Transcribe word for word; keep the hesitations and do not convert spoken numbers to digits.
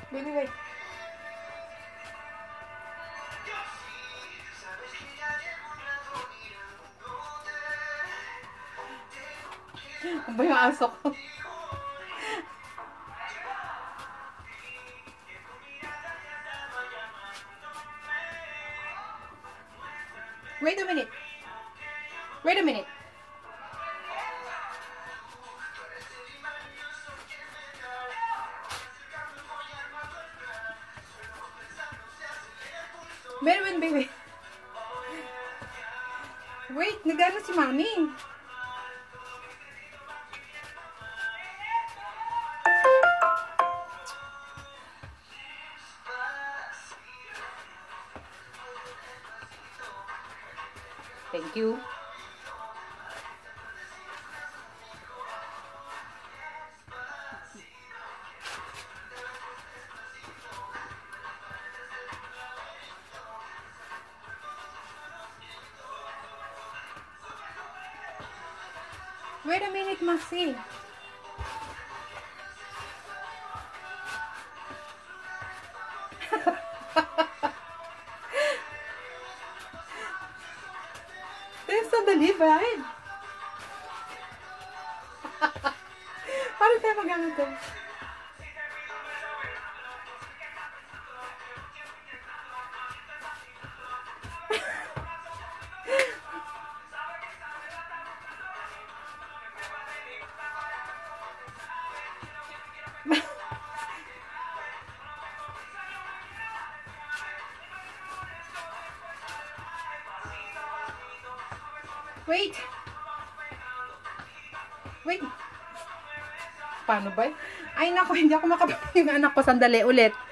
Baby, wait. Ano ba yung aso ko? Wait a minute. Wait a minute. Meron, baby. Wait, nagano si Mami. Thank you. Wait a minute, Maxi. Sandali ba? Paano tayo mag-ano to? Wait. Wait. Paano ba? Ay nako, hindi ako makapag yung anak ko. Sandali ulit.